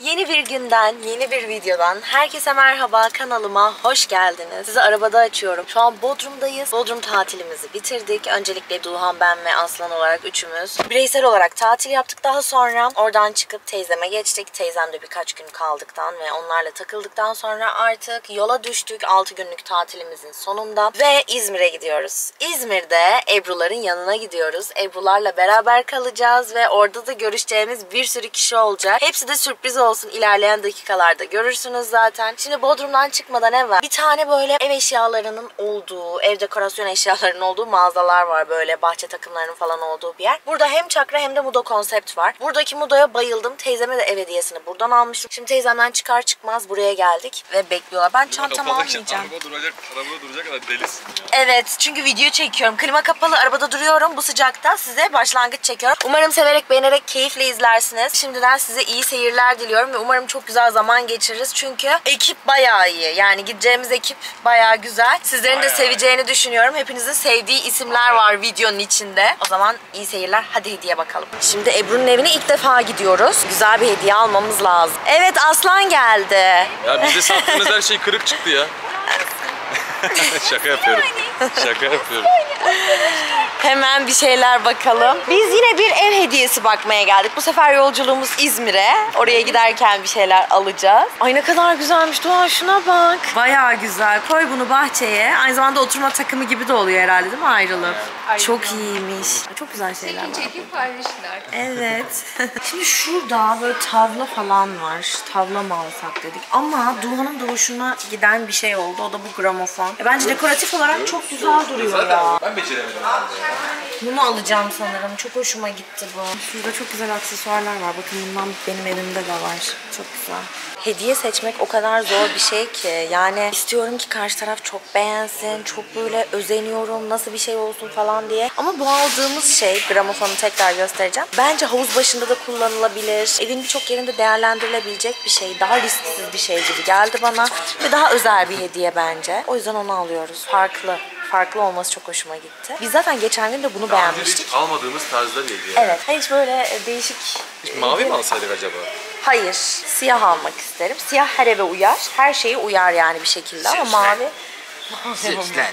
Yeni bir günden, yeni bir videodan herkese merhaba, kanalıma hoş geldiniz. Sizi arabada açıyorum. Şu an Bodrum'dayız. Bodrum tatilimizi bitirdik. Öncelikle Duhan, ben ve Aslan olarak üçümüz bireysel olarak tatil yaptık. Daha sonra oradan çıkıp teyzeme geçtik. Teyzemde birkaç gün kaldıktan ve onlarla takıldıktan sonra artık yola düştük 6 günlük tatilimizin sonunda. Ve İzmir'e gidiyoruz. İzmir'de Ebru'ların yanına gidiyoruz. Ebru'larla beraber kalacağız ve orada da görüşeceğimiz bir sürü kişi olacak. Hepsi de sürpriz olsun. İlerleyen dakikalarda görürsünüz zaten. Şimdi Bodrum'dan çıkmadan evvel bir tane böyle ev eşyalarının olduğu, ev dekorasyon eşyalarının olduğu mağazalar var, böyle bahçe takımlarının falan olduğu bir yer. Burada hem çakra hem de Mudo konsept var. Buradaki Mudo'ya bayıldım. Teyzeme de ev hediyesini buradan almıştım. Şimdi teyzemden çıkar çıkmaz buraya geldik ve bekliyorlar. Ben çantamı almayacağım. Arabada duracak kadar delisin ya. Evet, çünkü video çekiyorum. Klima kapalı, arabada duruyorum. Bu sıcakta size başlangıç çekiyorum. Umarım severek, beğenerek, keyifle izlersiniz. Şimdiden size iyi seyirler diliyorum ve umarım çok güzel zaman geçiririz. Çünkü ekip bayağı iyi. Yani gideceğimiz ekip bayağı güzel. Sizlerin de seveceğini düşünüyorum. Hepinizin sevdiği isimler var videonun içinde. O zaman iyi seyirler. Hadi hediye bakalım. Şimdi Ebru'nun evine ilk defa gidiyoruz. Güzel bir hediye almamız lazım. Evet, Aslan geldi. Ya bize sattığınız her şey kırık çıktı ya. Şaka yapıyorum. Şaka yapıyorum. Hemen bir şeyler bakalım. Biz yine bir ev hediyesi bakmaya geldik. Bu sefer yolculuğumuz İzmir'e. Oraya giderken bir şeyler alacağız. Ay ne kadar güzelmiş Doğa, şuna bak. Bayağı güzel. Koy bunu bahçeye. Aynı zamanda oturma takımı gibi de oluyor herhalde, değil mi, ayrılıp? Çok iyiymiş. Çok güzel şeyler var. Çekip paylaşırlar. Evet. Şimdi şurada böyle tavla falan var. Tavla mı alsak dedik. Ama Doğan'ın da hoşuna giden bir şey oldu. O da bu gramofon. Bence dekoratif olarak çok güzel duruyor ya. Ben beceremedim. Bunu alacağım sanırım. Çok hoşuma gitti bu. Şurada çok güzel aksesuarlar var. Bakın bundan benim elimde de var. Çok güzel. Hediye seçmek o kadar zor bir şey ki. Yani istiyorum ki karşı taraf çok beğensin. Çok böyle özeniyorum. Nasıl bir şey olsun falan diye. Ama bu aldığımız şey, gramofonu tekrar göstereceğim. Bence havuz başında da kullanılabilir. Evin birçok yerinde değerlendirilebilecek bir şey. Daha risksiz bir şey gibi geldi bana. Ve daha özel bir hediye bence. O yüzden onu alıyoruz. Farklı olması çok hoşuma gitti. Biz zaten geçen gün de bunu beğenmiştik. Hiç almadığımız tarzda bir hediye. Evet. Hiç böyle değişik... Hiç mavi mi alsaydık acaba? Hayır. Siyah almak isterim. Siyah her eve uyar. Her şeye uyar yani bir şekilde ama mavi... Süslen.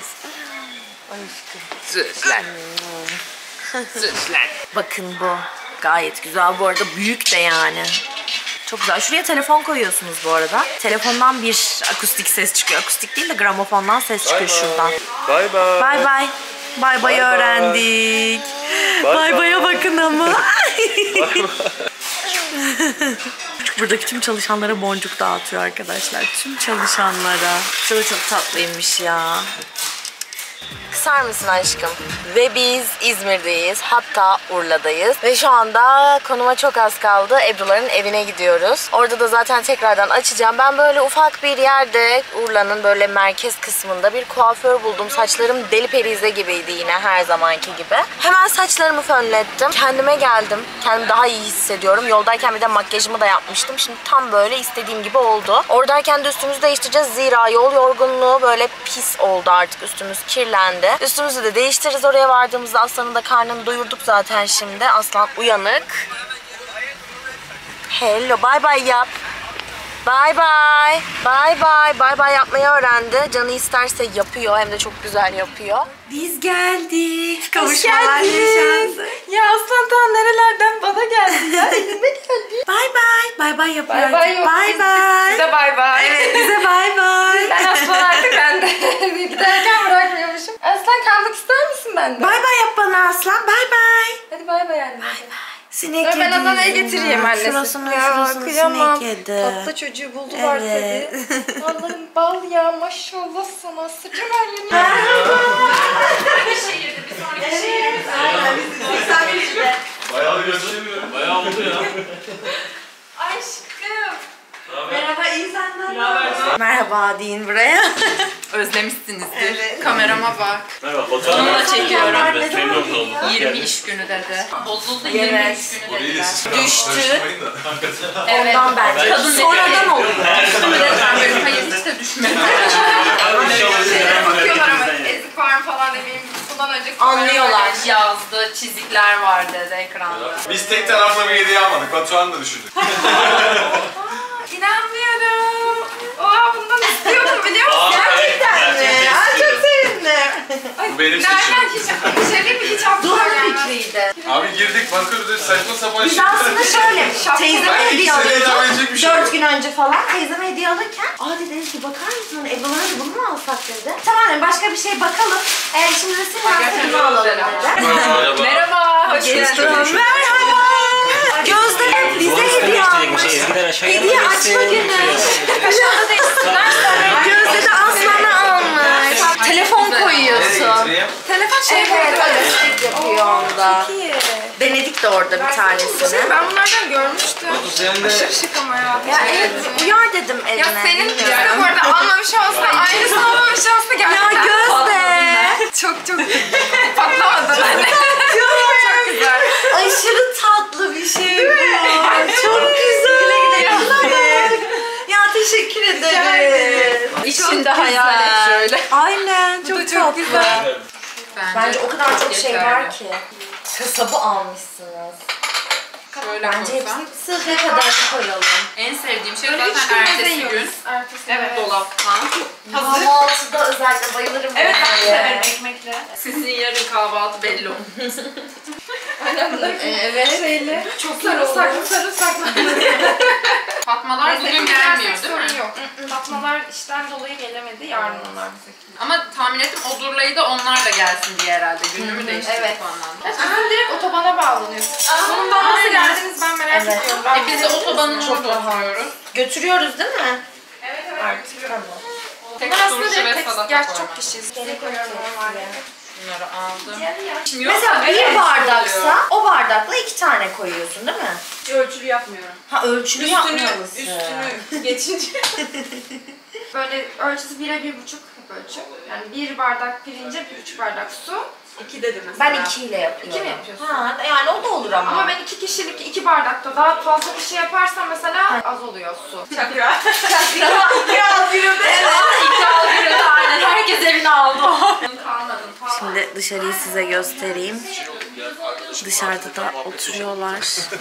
Süslen. Süslen. Bakın bu. Gayet güzel. Bu arada büyük de yani. Çok güzel. Şuraya telefon koyuyorsunuz bu arada. Telefondan bir akustik ses çıkıyor. Akustik değil de gramofondan ses çıkıyor şuradan. Bye bye. Bye bye. Bye bye öğrendik. Bye bye'a bakın ama. Buradaki tüm çalışanlara boncuk dağıtıyor arkadaşlar. Tüm çalışanlara. Şurada çok tatlıymış ya. Kısar mısın aşkım? Ve biz İzmir'deyiz. Hatta Urla'dayız. Ve şu anda konuma çok az kaldı. Ebru'ların evine gidiyoruz. Orada da zaten tekrardan açacağım. Ben böyle ufak bir yerde Urla'nın böyle merkez kısmında bir kuaför buldum. Saçlarım deli perize gibiydi yine her zamanki gibi. Hemen saçlarımı fönlettim. Kendime geldim. Kendimi daha iyi hissediyorum. Yoldayken bir de makyajımı da yapmıştım. Şimdi tam böyle istediğim gibi oldu. Oradayken de üstümüzü değiştireceğiz. Zira yol yorgunluğu böyle pis oldu artık. Üstümüz kirlendi. Üstümüzü de değiştiririz oraya vardığımızda. Aslan'ın da karnını doyurduk zaten şimdi. Aslan uyanık. Hello, bye bye yap. Bye bye. Bye bye. Bye bye yapmayı öğrendi. Canı isterse yapıyor. Hem de çok güzel yapıyor. Biz geldik. Kavuşmalar yaşandı. Ya Aslan ta nerelerden bana geldi ya. Elime geldi. Bye bye. Bye bye yapıyor. Bay bay yok. Bye bye. Size bay bay. Evet, bize bye bye. Ben Aslan artık ben de giderken bırakmıyormuşum. Aslan kalmak ister misin bende? Bye bye yap bana Aslan. Bye bye. Hadi bay bay anne. Sinek Dur ben yedi Adana'ya yüzünden. getireyim annesi. Şurasını Kıyamam. sinek yedi. Tatlı çocuğu buldular Evet. tabii. Allah'ım bal ya, maşallah sana. Sıcım her yemin. Bayağı görüşemiyorum. Bayağı oldu ya. Aşkım. Merhaba, iyi senden. Merhaba deyin buraya. Özlemişsinizdir. Evet. Kamerama bak. Merhaba. Fotoğraf. Onu da çekiyorum. Memnun oldum. 20 iş günü dedi. Bozuldu 20 Evet. iş günü dedi. Düştü. Evet. Ondan bence. Kadın Sonradan oldu. Ben böyle hayır hiç de düşmedim. Bakıyorlar ama ezik var mı falan demeyeyim. Bundan önce Anlıyorlar. Yazdı, çizikler var dedi ekranda. Biz tek taraflı bir hediye almadık. Batuhan'ı da düşündük. Bu benim Nereden seçim. hiç bir şey değil mi? Hiç aklıma Duhan'ın gelmez. fikriydi. Abi girdik bakıyoruz saçma sapan Biz şeyler. aslında şöyle, teyzeme Ben hediye ilk seneye devam edecek alıyordum. bir şey yok. 4 gün önce falan teyzeme hediye alırken dedi ki bakar mısın Ebru'lara da bunu mu alsak dedi. Tamam dedim, başka bir şey bakalım. Şimdi de senin hakkını alalım dedi. Merhaba. Merhaba, hoş geldiniz. Merhaba. Gözde hep bize hediye almış. Hediye açma günü. Gözde de Aslan'a almış. Telefon koyuyorsun. Telefon şey Evet, öyle yapıyor onda. Çok iyi. Denedik de orada bir tanesini. Ben bunlardan görmüştüm. Aşırı şık ama ya. Ya evet, uyar dedim evine. Ya senin bilmiyorum. de bu arada almamış olsa, aynısını almamış olsa gerçekten Ya Gözde. çok patlamadın anne. Çok güzel. Aşırı tatlı bir şey bu. Çok güzel. Ya teşekkür ederim. İçinde hayal et şöyle. Aynen, çok da çok güzel. Bence o kadar çok şey var ki. Kasabı almışsınız. Şöyle Bence koysam. hepsini sıraya kadar koyalım. En sevdiğim şey Böyle 3 zaten gün ertesi meze gün. yiyoruz. Ertesi gün. Evet, dolaptan. Hazır. Kahvaltıda özellikle bayılırım. Evet, ben de bunlara. severim ekmekle. Sizin yarın kahvaltı belli olmuş. Evet. Şeyli. Çok sarımsaklı. Fatmalar bugün gelmiyor değil mi? Sorun yok. Fatmalar işten dolayı gelemedi. Yarın onlar bize. Ama tahmin ettim Odurlay'ı da onlar da gelsin diye herhalde. Günümü değiştirdik Evet. o anlamda. Sizin direkt otobana bağlanıyorsunuz. Sonundan nasıl aynen. geldiniz ben merak Evet. ediyorum. Ben Biz de otobanın Çok orada rahat. oturuyoruz. Götürüyoruz değil mi? Evet Artık tamam. Tek Bunlar aslında turşu ve direkt salata gerçi koymak. çok kişiyiz. Gerek koyuyorum normalde. Bunları aldım. Mesela bir bardaksa o bardakla 2 tane koyuyorsun değil mi? Hiç ölçülü yapmıyorum. Ha ölçülü yapmalısın. Üstünü geçince. Böyle ölçüsü 1'e 1,5 hep ölçü. Yani 1 bardak pirince 1,5 bardak su. 2 dedi mesela. Ben 2 ile yapıyorum. 2 mi yapıyorsun? Ha, yani o da olur ama. Ama ben 2 kişilik 2 bardakta daha fazla bir şey yaparsam mesela az oluyor su. Çakra. ya bir de. İkram günü aynen. Herkes evine aldı. Kalmadın falan. Şimdi dışarıyı size göstereyim. Dışarıda da oturuyorlar.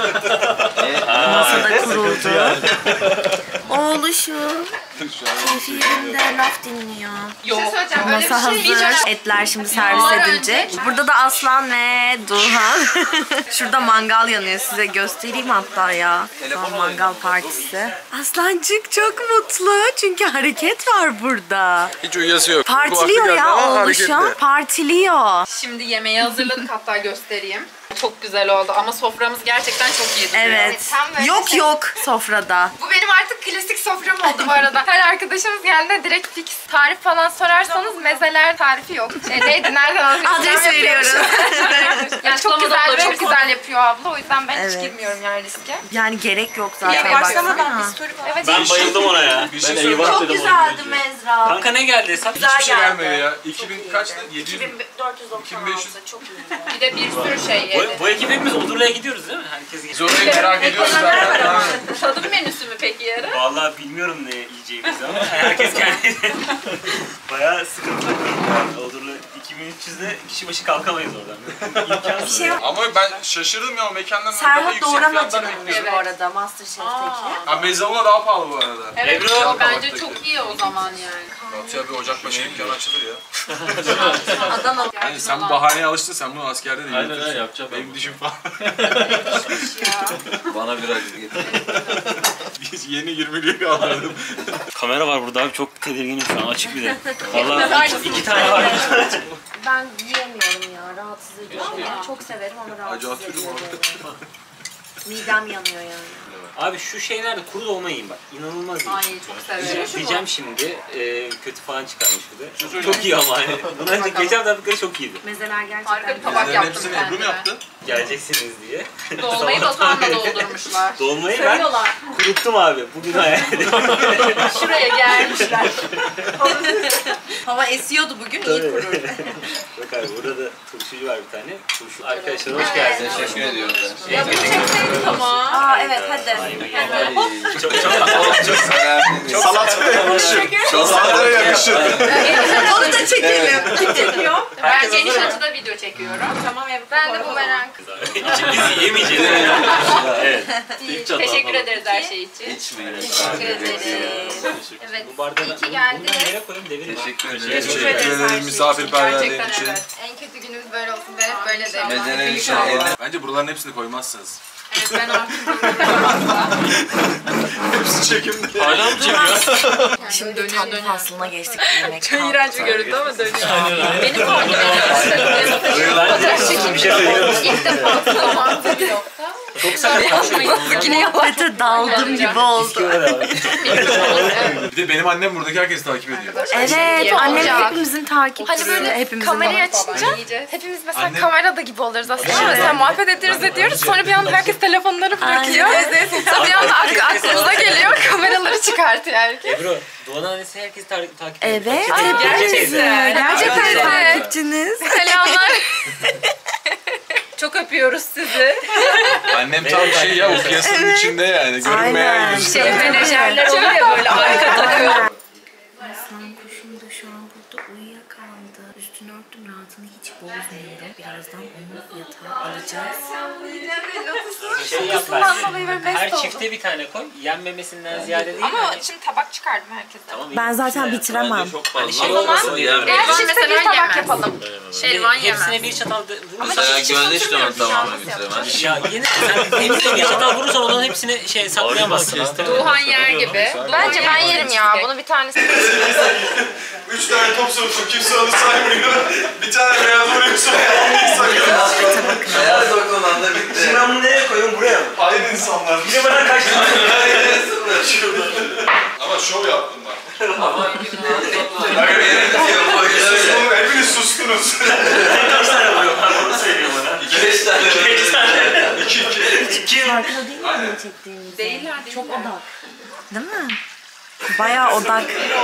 Masada kuruldu. Oğluşum. Keyfi yerinde laf dinliyor. Bir şey söyleyeceğim. Öyle bir Masa şey hazır. Etler şimdi servis edilecek. Burada da Aslan ve Duhan. Şurada mangal yanıyor. Size göstereyim hatta ya. Şu an mangal partisi. Aslancık çok mutlu. Çünkü hareket var burada. Hiç uyuyası yok. Partiliyor ya oğluşum. Partiliyor. Şimdi yemeği hazırladık, hatta göstereyim. Çok güzel oldu ama soframız gerçekten çok iyi duruyor. Evet. Tam böyle Yok şey- yok sofrada. Bu benim artık klasik sofram oldu bu arada. Her arkadaşımız geldiğinde direkt fix tarif falan sorarsanız mezeler tarifi yok. Neydi, nereden alıyorsun? Adres veriyoruz. Yani çok Açıklama da güzel, olabilir. çok güzel yapıyor abla. O yüzden ben Evet. hiç girmiyorum yani riske. Yani gerek yok zaten. Yemeğe başlamadan baksana. bir soru falan. Evet. Ben bayıldım ona ya. Bir şey Ben söyleyeyim. eyvah Çok dedim güzeldi ona. Mezra. Kanka ne geldi hesap? Güzel Hiçbir şey geldi. vermedi ya. 2000 kaçtı? 700 mü? 2496 çok iyi. Bir de bir sürü şey yedi. Bu ekip hepimiz Odurlu'ya gidiyoruz değil mi? Herkes Biz gidiyor. orayı merak ediyoruz zaten. Tadım menüsü mü peki yarın? Vallahi bilmiyorum ne yiyeceğimizi ama herkes kendi. Bayağı sıkıntı. Yani Odurlu 2300'de kişi başı kalkamayız oradan. İmkansız. Bir şey yok. Ama ben şaşırdım ya o mekandan daha Serhat yüksek fiyatlar Doğramacı'nın bekliyorum. bu arada Masterchef'teki. Ha mezavuna daha pahalı bu arada. Evet, Ebru. o bence çok iyi o zaman yani. Batıya bir Ocakbaşı dükkanı açılır ya. Adana. Yani sen bahaneye alıştın, sen bunu askerde de Aynen, yürütürsün. yapacağım Benim ben. dişim falan. Bana biraz getir. Biz yeni 20'liği kaldırdım. Kamera var burada abi, çok tedirginim şu an, açık bir de. Vallahi iki tane var. Ben yiyemiyorum ya, rahatsız ediyor. Çok severim ama rahatsız Acı ediyor. atıyorum böyle. Midem yanıyor yani. Abi şu şey nerede? Kuru dolma yiyin bak. İnanılmaz iyi. Ay çok severim. Diyeceğim şimdi, kötü falan çıkarmış bir de. söyleyeyim. Çok iyi ama hani. Bundan önce geçen dakika çok iyiydi. Mezeler gerçekten Harika bir güzel. tabak Bunların yaptım hepsini Ebru mu kendime. yaptı? Geleceksiniz diye. Dolmayı Batuhan'la doldurmuşlar. Dolmayı ben kuruttum abi. Bugün hayal Şuraya gelmişler. Hava esiyordu bugün, iyi Tabii. kurur. Bak abi burada da turşucu var bir tane. Turşu arkadaşlar hoş geldiniz. Teşekkür ediyorum. Ya bu çekseydik ama. Aa evet hadi. Çok çok Salataya yakışır. Salataya yakışır. Onu da çekelim. Kim çekiyor? Ben geniş açıda video çekiyorum. Tamam Ben de bumerang. Biz yemeyeceğiz. Evet. Teşekkür ederiz her şey için. Teşekkür ederiz. Evet. Bu bardağı İyi ki geldiniz. nereye koyayım? Devirin. Teşekkür ederim. Teşekkür ederim misafirperverliğin Gerçekten için. evet. En kötü günümüz böyle olsun. Ben hep böyle derim. Mezeler inşallah. Bence buraların hepsini koymazsınız. Evet ben artık Hepsi çekimde. Hala mı çekiyor? Şimdi tatlı faslına geçtik. Yemek çok iğrenç bir görüntü ama dönüyor. Beni takip Ben bir şey söyleyeyim. İlk defa tamamdır yoksa. Çok saçma. Yine yapıda daldım gibi oldu. Bir de benim annem buradaki herkesi takip ediyor. Evet, annem olacak. hepimizin takipçisi. Hani böyle hepimizin kamerayı babası. açınca hepimiz mesela Annem- kamerada gibi oluruz aslında. Mesela muhabbet ederiz ediyoruz. Sonra bir anda herkes telefonları bırakıyor. Sonra bir anda aklımıza geliyor. Kameraları çıkartıyor herkes. Ebru, Doğan annesi herkesi takip ediyor. Evet, Gerçekten. gerçekten Evet. takipçiniz. Selamlar. Çok öpüyoruz sizi. Annem tam şey ya o piyasanın içinde yani. Görünmeyen Aynen. yüz. Menajerler oluyor ya böyle arka takıyor. Aslan kuşum da şu an burada uyuyakaldı. Üstünü örttüm, rahatını hiç bozmuyorum. Birazdan onu yatağa alacağız. Şey yap Kısımdan dolayı böyle Her best oldu. çifte bir tane koy. Yenmemesinden ziyade değil. Ama hani- şimdi tabak çıkardım herkesten. Tamam, Ben zaten bitiremem. Hani şey olmasın diye. Her çifte bir tabak yapalım. Elvan Hepsine yemez. bir çatal Mesela Göndeş de onu tamamen bitiremez. Ya yine sen hepsine bir çatal vurursan onların hepsini şey saklayamazsın. Duhan yer gibi. Bence ben yerim ya. Bunu bir tanesi. 3 tane top sorusu kimse onu saymıyor. Bir tane beyaz vuruyorsun. Beyaz dokun anda bitti. Şimdi ben bunu nereye koyuyorum? Buraya mı? Aynı insanlar. Bir de bana kaç tane? Ama şov yaptım ben. Ama Hepiniz sustunuz. Kaç tane vuruyorlar? Onu söylüyor bana. 5 tane. 5 tane. 2. Farkında değil mi ne çektiğimiz? Değiller. Çok odak. Değil mi? Bayağı odak.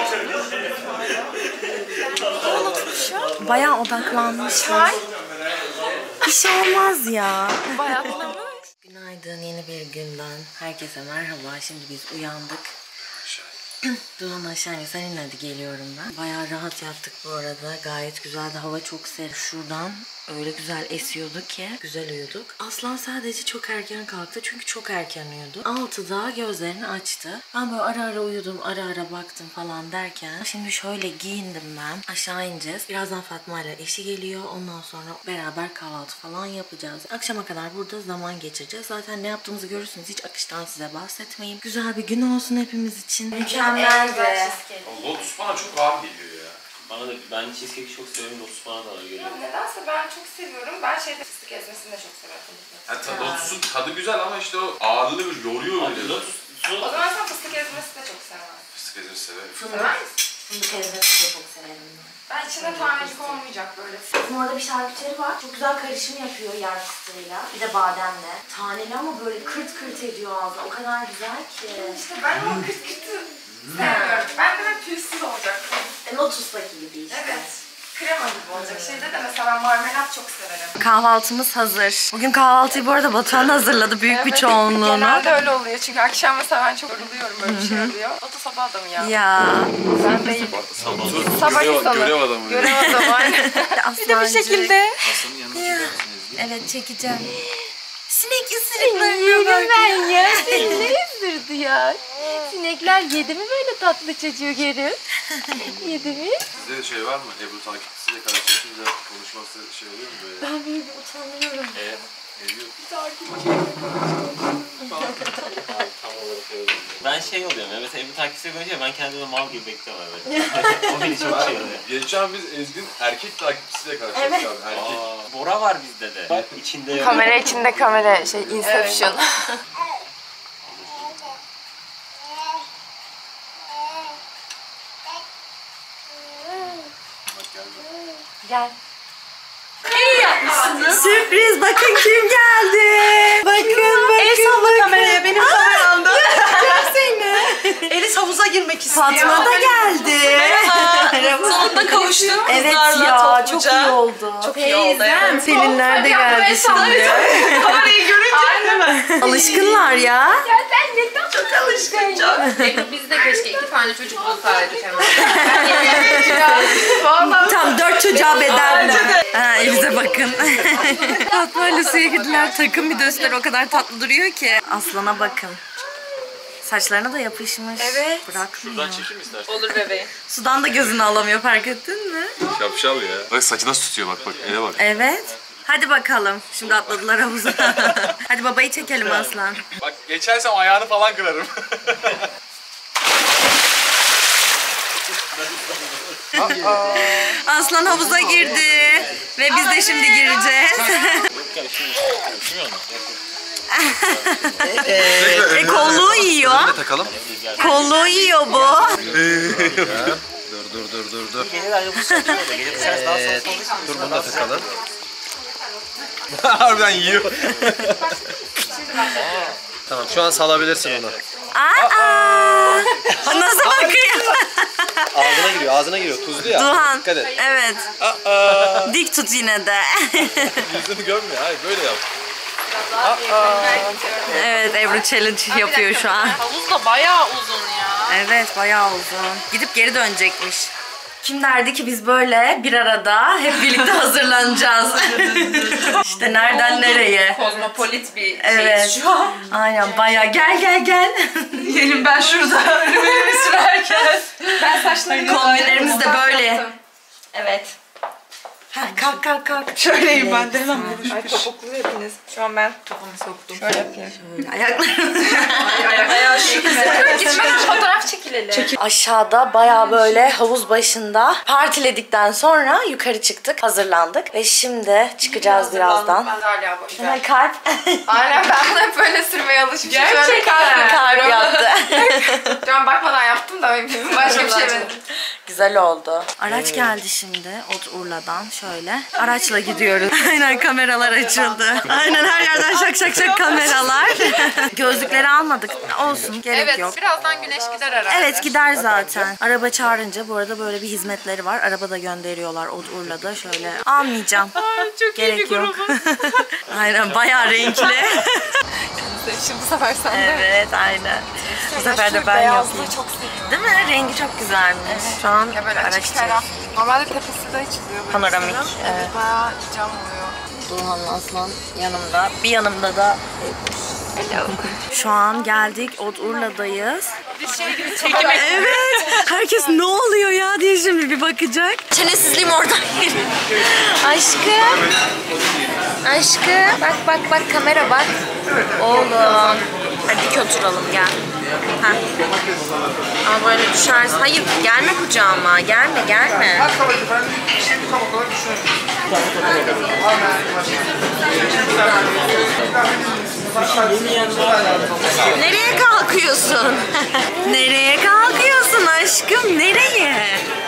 Bayağı odaklanmışlar. Bir şey olmaz ya. Bayatlamış. Günaydın, yeni bir günden. Herkese merhaba. Şimdi biz uyandık. Duhan aşağıya, sen in hadi, geliyorum ben. Bayağı rahat yattık bu arada. Gayet güzeldi. Hava çok serin. Şuradan öyle güzel esiyordu ki güzel uyuduk. Aslan sadece çok erken kalktı çünkü çok erken uyudu. 6'da gözlerini açtı. Ben böyle ara ara uyudum, ara ara baktım falan derken şimdi şöyle giyindim ben. Aşağı ineceğiz. Birazdan Fatma ile eşi geliyor. Ondan sonra beraber kahvaltı falan yapacağız. Akşama kadar burada zaman geçireceğiz. Zaten ne yaptığımızı görürsünüz. Hiç akıştan size bahsetmeyeyim. Güzel bir gün olsun hepimiz için. Mükemmeldi. Lotus bana çok ağır geliyor ya. Bana da ben cheesecake'i çok seviyorum. Lotus bana da ağır geliyor. Nedense ben çok seviyorum. Ben fıstık ezmesini de çok severim. Lotus'un tadı güzel ama işte o ağırlığı bir yoruyor öyle. O zaman sen fıstık ezmesini de çok seversin. Fıstık ezmesi severim. Sever misin? Fındık ezmesini de çok severim ben. Ben içinde tanecik olmayacak böyle. Bizim orada bir şarküteri var. Çok güzel karışım yapıyor yer fıstığıyla. Bir de bademle. Taneli ama böyle kırt kırt ediyor ağzına. O kadar güzel ki. İşte ben o kıt kıtı sevmiyorum. Ben de pürüzsüz olacak. Lotus'taki gibi işte. Evet. Krema gibi olacak. Şeyde de mesela ben marmelat çok severim. Kahvaltımız hazır. Bugün kahvaltıyı bu arada Batuhan hazırladı büyük bir çoğunluğunu. Genelde öyle oluyor çünkü akşam mesela ben çok yoruluyorum, böyle bir şey oluyor. O da sabah adamı ya. Ya. Ben değilim. Sabah insanı. Görev adamı. Görev adamı aynen. Bir de bir şekilde. Hasan'ın yanına gidersiniz. Evet, çekeceğim. Sinek ısırıklarına bak. Ben ya. Sinekler ısırdı ya. Sinekler yedi mi böyle tatlı çocuğu geri? Yedi mi? Sizde de şey var mı? Ebru takipçisiyle karşılaşınca konuşması şey oluyor mu böyle? Ben böyle bir utanıyorum. Ediyor. Ben şey oluyorum ya, mesela Ebru takipçisiyle konuşuyor, ben kendime mal gibi bekliyorum evet. O beni çok şey oluyor. Geçen biz Ezgi'nin erkek takipçisiyle karşılaştık abi. Erkek. Bora var bizde de. Bak içinde yok. Kamera içinde kamera şey Inception. Gel. Sürpriz, bakın kim geldi. Bakın. El salla kameraya, benim kameramda. Seni. Elis havuza girmek istiyor. Fatma da geldi. Merhaba. Sonunda kavuştuk Evet kızlarla ya, topluca. çok iyi oldu. Çok iyi oldu. Evet. Selinler de geldi şimdi. Kamerayı görünce değil mi? Alışkınlar ya. Ya sen ne tatlı Çok alışkın çok. Biz de keşke 2 tane çocuk bulsaydık hemen. Tam 4 çocuğa bedel mi? Ha, Elif'e bakın. Fatma ile suya girdiler. Takım bir de üstleri o kadar tatlı duruyor ki. Aslan'a bakın. Saçlarına da yapışmış. Evet. Bırakmıyor. Şuradan çekeyim istersen. Olur bebeğim. Sudan da gözünü alamıyor, fark ettin mi? Şapşal ya. Bak saçı nasıl tutuyor bak ele bak. Evet. Hadi bakalım. Şimdi atladılar havuza. Hadi babayı çekelim Aslan. Bak geçersem ayağını falan kırarım. Aslan havuza girdi. Ve biz de şimdi gireceğiz. Kolluğu yiyor. Takalım. Kolluğu yiyor bu. Dur. Dur bunu da takalım. Harbiden yiyor. Tamam şu an salabilirsin onu. Aa! Nasıl bakıyor? Ağzına giriyor. Tuzlu ya. Duhan. Dikkat et. Evet. Dik tut yine de. Yüzünü görmüyor. Hayır böyle yap. Evet, Ebru challenge yapıyor şu an. Havuz da bayağı uzun ya. Evet, bayağı uzun. Gidip geri dönecekmiş. Kim derdi ki biz böyle bir arada hep birlikte hazırlanacağız. İşte nereden nereye. Kozmopolit bir Evet. şey şu an. Aynen bayağı gel. Yerim ben şurada önüme sürerken. Ben saçlarını Kombinlerimiz de böyle. Evet. Kalk. Şöyleyim ben de hemen buluşmuş. Ay topuklu hepiniz. Şu an ben topumu soktum. Şöyle yapayım. Ayaklarım. Gitmeden fotoğraf çekilelim. Aşağıda bayağı böyle havuz başında partiledikten sonra yukarı çıktık, hazırlandık ve şimdi çıkacağız birazdan. Hala bu güzel. Kalp. Aynen ben bunu hep böyle sürmeye alışmışım. Gerçekten kalp yaptı. Şu an bakmadan yaptım da başka bir şey demedim. Güzel oldu. Araç geldi şimdi Urla'dan şöyle. Araçla gidiyoruz. Aynen kameralar açıldı. Aynen her yerden şak kameralar. Gözlükleri almadık. Olsun gerek Evet, yok. birazdan güneş gider herhalde. Evet gider zaten. Araba çağırınca bu arada böyle bir hizmetleri var. Araba da gönderiyorlar Urla'da şöyle. Almayacağım. Çok Gerek iyi bir yok. grubum. Aynen bayağı renkli. Şimdi bu sefer sen de. Evet aynen. Bu sefer de ben yapayım. Çok sevdim. Değil mi? Rengi çok güzelmiş. Şu an Ya böyle araç açık ferah. Normalde tepesi de açılıyor. Böyle Panoramik, sanırım. evet. Bayağı cam oluyor. Duhan'la Aslan yanımda. Bir yanımda da şu an geldik Urla'dayız. Evet. Herkes ne oluyor ya diye şimdi bir bakacak. Çenesizliğim oradan geliyor. Aşkım. Bak kamera bak. Oğlum. Hadi dik oturalım gel. Heh. Ama böyle düşersin. Hayır gelme kucağıma. Gelme. Nereye kalkıyorsun? Nereye kalkıyorsun aşkım? Nereye?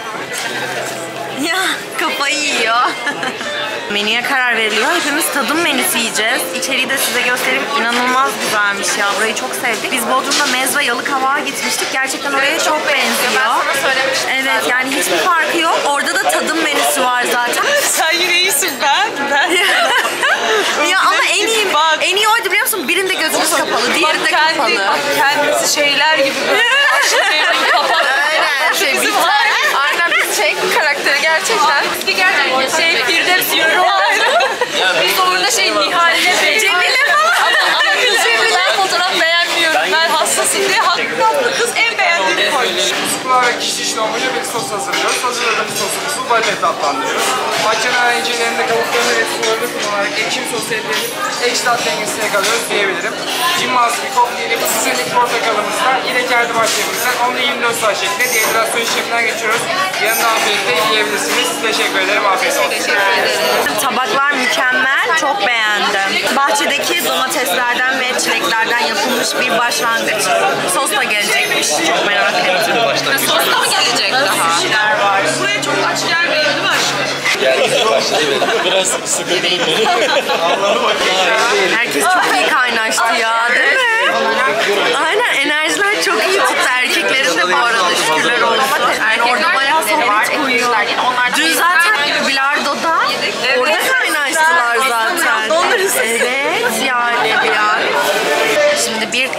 Ya kafayı yiyor. Menüye karar veriliyor. Hepimiz tadım menüsü yiyeceğiz. İçeriği de size göstereyim. İnanılmaz güzelmiş ya. Burayı çok sevdik. Biz Bodrum'da Mezva Yalıkavak'a gitmiştik. Gerçekten oraya çok benziyor. Sana söylemiştim. Evet yani hiçbir farkı yok. Orada da tadım menüsü var zaten. Sen yine iyisin ben. Ya ama en iyi oydu biliyor musun? Birinde gözümüz kapalı, diğerinde kapalı. Kendisi şeyler gibi böyle. Aşklarının kapalı. Aynen. Bizim var. Aynen biz karakteri gerçekten. Eski gerçekten Firdevs yürü biz orada Nihal'le Cemile falan. Ama kız Cemile fotoğraf beğenmiyorum. Ben hassasım diye haklı kız en beğendiğini koymuş. Kulağı ve kişniş normuyla bir sos hazırlıyoruz. Hazırladığımız sosumuzu balet adlandırıyoruz. Maçana incelerinde kabuklarını ve sularını kullanarak ekşi bir sos elde edip ekşi tat dengesini yakalıyoruz diyebilirim. Cimbazlı bir koklayıp süzüldük portakalımızla yine kendi bahçemizden 10-24 saat şeklinde dehidrasyon işleminden geçiyoruz. Yanına afiyetle yiyebilirsiniz. Teşekkür ederim. Afiyet olsun. Teşekkür ederim. Tabaklar mükemmel, çok beğendim. Bahçedeki domateslerden ve çileklerden yapılmış bir başlangıç. Sos da gelecekmiş, çok merak ettim. Sos da mı gelecek daha? Şeyler var. Buraya çok aç gelmeyin değil mi aşkım? Biraz sıkıntı. Herkes çok iyi kaynaştı ya, değil mi? Aynen, enerjiler çok iyi tuttu. Erkeklerin de bu arada şükürler olsun. Yani orada bayağı sohbet koyuyor. Dün zaten bilardoda orada kaynaştılar zaten. Evet yani bir an. Şimdi bir tadım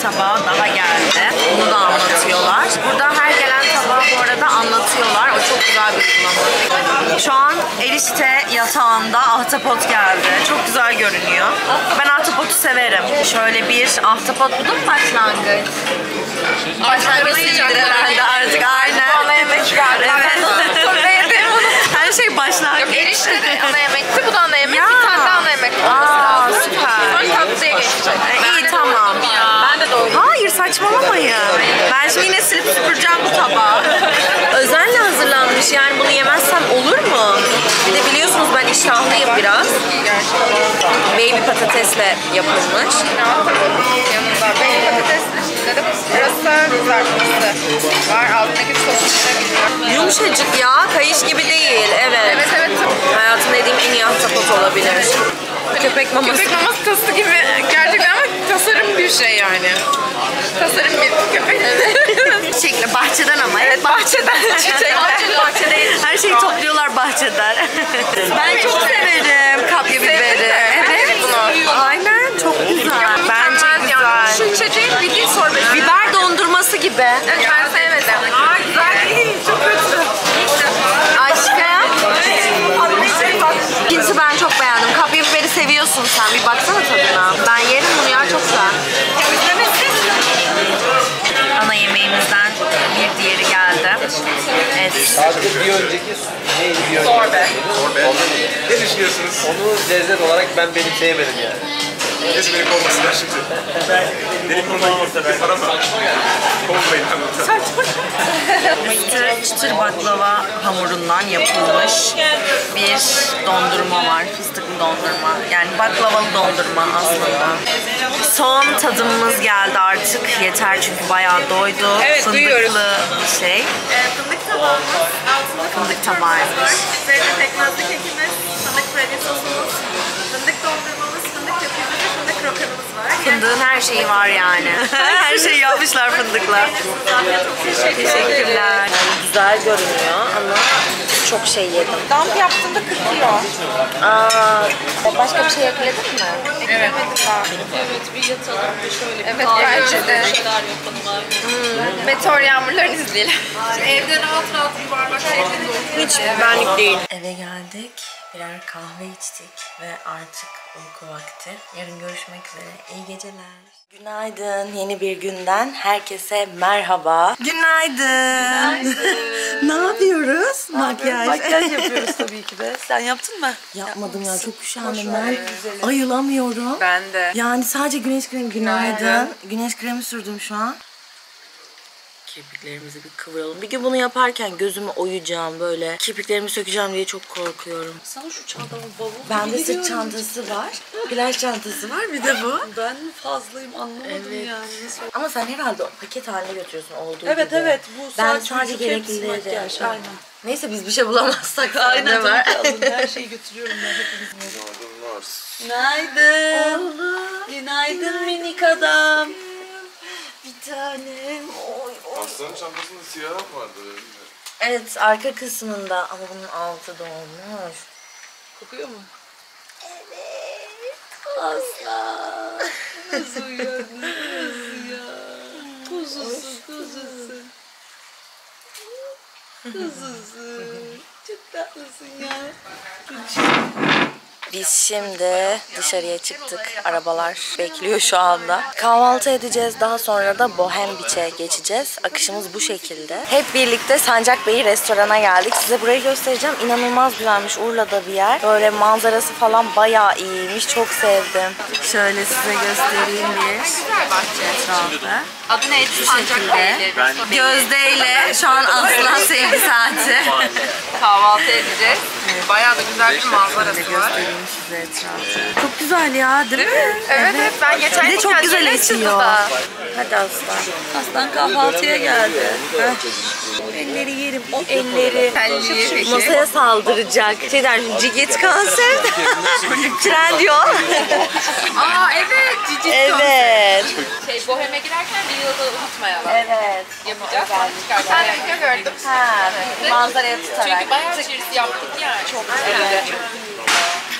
tabağı daha geldi. Bunu da anlatıyorlar. Burada her gelen tabağı bu arada anlatıyorlar. O çok güzel bir uygulama. Şu an erişte yatağında ahtapot geldi. Çok güzel görünüyor. Ben ahtapotu severim. Şöyle bir ahtapot, bu da mı başlangıç? Başlangıç değildir herhalde artık. Aynen. Ana yemek geldi. Evet. Sonra yedim. Her şey başlangıç. Yok erişte de ana yemekti. Bu da ana yemek. Ya. Bir tane daha ana yemek olması Aa, lazım. süper. Sonra tatlıya geçecek. İyi tamam. Ben de doydum. Hayır saçmalamayın. Ben şimdi yine silip süpüreceğim bu tabağı. Özenle hazırlanmış, yani bunu yemezsem olur mu? Bir de biliyorsunuz ben iştahlıyım biraz. Baby patatesle yapılmış. Yanında benim patatesli şimdi de pırasa kızartması var. Altındaki sosuna gidiyor. Yumuşacık ya, kayış gibi değil. Evet. Evet. Hayatımda yediğim en iyi ahtapot olabilir. Köpek maması. Köpek maması tası gibi gerçekten ama tasarım bir şey yani. Tasarım bir köpek. Çiçekle, bahçeden ama. Evet bahçeden çiçekler. Bahçede her şeyi topluyorlar bahçeden. Ben çok severim kapya biberi. Evet. Aynen çok güzel. Bence güzel. Şu içeceğin bildiğin sorbeti. Biber dondurması gibi. Evet, ben sevmedim. Aa güzel değil. Çok kötü. Aşkım. İkincisi ben çok beğendim. Kapya biberi seviyorsun sen. Bir baksana tadına. Ben yerim bunu ya, çok güzel. Ana yemeğimizden bir diğeri geldi. Evet. Sadece bir önceki neydi bir önceki? Sorbe. Ne düşünüyorsunuz? Onu lezzet olarak ben benimseyemedim yani. Neyse beni kovmasınlar şimdi. Beni kovmayın. Bir para mı? Kovmayın Çıtır çıtır baklava hamurundan yapılmış bir dondurma var. Fıstıklı dondurma. Yani baklavalı dondurma aslında. Son tadımımız geldi artık. Yeter çünkü bayağı doydu. Evet, Fındıklı duyuyoruz. bir şey. Fındık tabağımız. Altında Fındık tabağıymış. üzerinde pekmezli kekimiz, fındık praline sosumuz, fındık dondurmamız, fındık köpüğümüz ve fındık rokanımız var. Fındığın her şeyi var yani. Her şeyi yapmışlar fındıkla. Teşekkürler. Güzel görünüyor ama çok şey yedim. Dump yaptığımda 40 kilo. Başka bir şey ekledin mi? Evet. Evet bir yatalım bir şöyle bir Evet, kahve bence de. bir şeyler yapalım abi. Meteor yağmurlarını izleyelim. Evde rahat rahat yuvarlak şeklinde Hiç benlik değil. Eve geldik. Birer kahve içtik ve artık uyku vakti. Yarın görüşmek üzere. İyi geceler. Günaydın. Yeni bir günden herkese merhaba. Günaydın. Ne yapıyoruz? Makyaj. Makyaj yapıyoruz tabii ki de. Sen yaptın mı? Yapmadım ya, çok üşendim ben. Ayılamıyorum. Ben de. Yani sadece güneş kremi. Günaydın. Güneş kremi sürdüm şu an. Kirpiklerimizi bir kıvıralım. Bir gün bunu yaparken gözümü oyacağım böyle. Kirpiklerimi sökeceğim diye çok korkuyorum. Sana şu çantamın bavulu Bende sırt çantası var. Plaj çantası var, bir de bu. Ben mi fazlayım anlamadım Evet. yani. Nasıl? Ama sen herhalde paket haline götürüyorsun olduğu Evet gibi. evet bu Ben sadece sadece vücut hepsi gereklileri makyaj. Aynen. Neyse biz bir şey bulamazsak Aynen ne var? tabii ki alın. Her şeyi götürüyorum ben hepimiz. Günaydın. Günaydın minik adam. Bir tanem. Oy oy. Hastanın çantasında siyah vardı. Evet, arka kısmında ama bunun altı dolmuş. Kokuyor mu? Asla. Nasıl uyandın? Nasıl ya? Kuzusun kuzusun. Kuzusun. Çok tatlısın ya. Biz şimdi dışarıya çıktık. Arabalar bekliyor şu anda. Kahvaltı edeceğiz. Daha sonra da Bohem Beach'e geçeceğiz. Akışımız bu şekilde. Hep birlikte Sancakbey restorana geldik. Size burayı göstereceğim. İnanılmaz güzelmiş. Urla'da bir yer. Böyle manzarası falan bayağı iyiymiş. Çok sevdim. Şöyle size göstereyim bir etrafı. Adı neydi? Sancakbeyli. Gözde ile şu an Aslan sevgi saati. Kahvaltı edeceğiz. Bayağı da güzel bir manzarası var. Göstereyim size etrafı. Çok güzel ya, değil mi? Evet. Ben geçen Bir de çok güzel kendime esiyor. çıktı. Hadi Aslan. Aslan kahvaltıya geldi. O elleri yerim, o elleri. Telliye peki. Masaya saldıracak. Şey der, cigit konsept. Trendyol. Aa evet. Cici Evet. Şey Bohem'e girerken bir yılı unutmayalım. Evet. Yapacağız. Bir tane video gördüm. Ha, manzaraya tutarak. Çünkü bayağı çerisi yaptık yani. Çok güzel.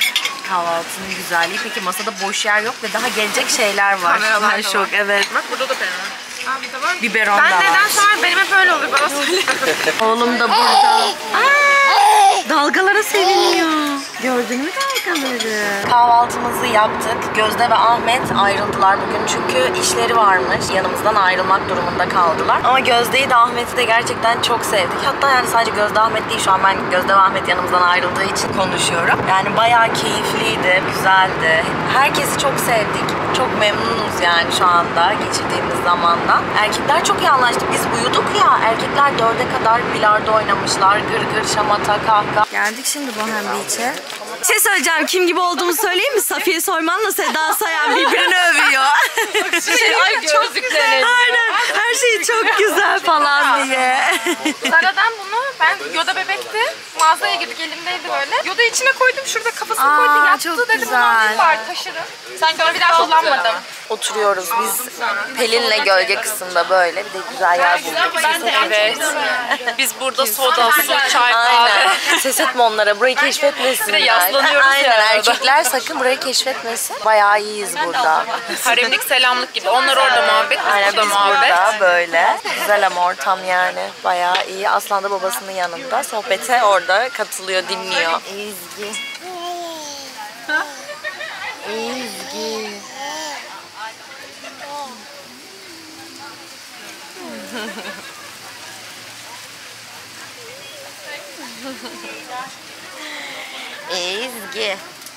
kahvaltının güzelliği. Peki masada boş yer yok ve daha gelecek şeyler var. Kameralar Ben da şok, evet. Bak burada da peynir. Abi de var. Biberon da Ben var. neden sonra benim hep öyle oluyor bana söyle. Oğlum da burada. Dalgalara seviniyor. Gördün mü dalgaları? Kahvaltımızı yaptık. Gözde ve Ahmet ayrıldılar bugün çünkü işleri varmış. Yanımızdan ayrılmak durumunda kaldılar. Ama Gözde'yi de Ahmet'i de gerçekten çok sevdik. Hatta yani sadece Gözde Ahmet değil, şu an ben Gözde ve Ahmet yanımızdan ayrıldığı için konuşuyorum. Yani bayağı keyifliydi, güzeldi. Herkesi çok sevdik. Çok memnunuz yani şu anda geçirdiğimiz zamandan. Erkekler çok iyi anlaştı. Biz uyuduk ya. Erkekler 4'e kadar bilardo oynamışlar. Gır gır, şamata, kahkaha. Geldik şimdi Bohem Beach'e. Bir şey söyleyeceğim. Kim gibi olduğumu söyleyeyim mi? Safiye Soyman'la Seda Sayan birbirini övüyor. Ay gözlüklerini. Aynen. Her şey çok güzel falan diye. Zaradan bunu ben Yoda bebekti. Mağazaya girdik elimdeydi böyle. Yoda içine koydum şurada kafasını Aa, koydu yattı çok dedim güzel. bunu alayım bari taşırım. Sen sonra bir daha kullanmadım. Oturuyoruz biz Pelin'le gölge kısımda böyle. Bir de güzel yer bulduk. Ben de evet. Biz burada soda, su, çay, kahve. Aynen. Ses etme onlara. Burayı keşfetmesinler. Bir de yaslanıyoruz Aynen. ya arada. Erkekler sakın burayı keşfetmesin. Bayağı iyiyiz burada. Haremlik selamlık gibi. Onlar orada muhabbet, Aynen biz burada biz muhabbet. burada böyle. Güzel ama ortam yani. Bayağı iyi. Aslan da babasının yanında. Sohbete orada katılıyor, dinliyor. Ezgi. Ezgi. Ezgi.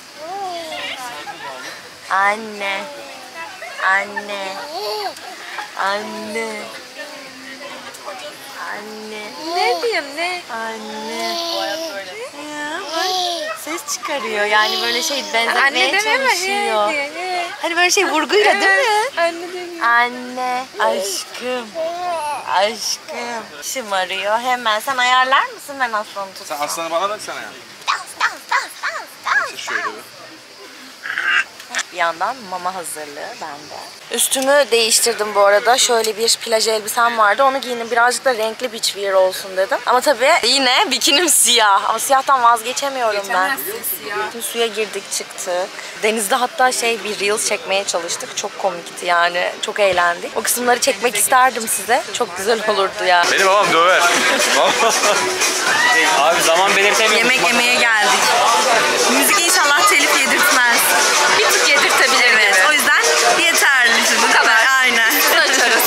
Anne. Anne. Anne. Anne. Ne diyeyim ne? Anne. Ya bak ses çıkarıyor. Yani böyle şey Anne benzetmeye deme mi? çalışıyor. Hani böyle şey vurguyla değil mi? Anne deme. Anne. Aşkım. Aşkım. Şımarıyor hemen. Sen ayarlar mısın, ben aslanı tutsam? Sen aslanı bana baksana ya. Şöyle bir. Bir yandan mama hazırlığı bende. Üstümü değiştirdim bu arada. Şöyle bir plaj elbisem vardı. Onu giyindim. Birazcık da renkli beach wear olsun dedim. Ama tabii yine bikinim siyah. Ama siyahtan vazgeçemiyorum ben. Şimdi suya girdik çıktık. Denizde hatta bir reels çekmeye çalıştık. Çok komikti yani. Çok eğlendik. O kısımları çekmek isterdim size. Çok güzel olurdu ya. Beni babam döver. Abi zaman belirtemiyorum. Yemek yemeye geldik. Müzik inşallah telif yedirtmez. Bir tık yedirtebilir Evet, o yüzden yeterli. Bu kadar. Aynen. açarız.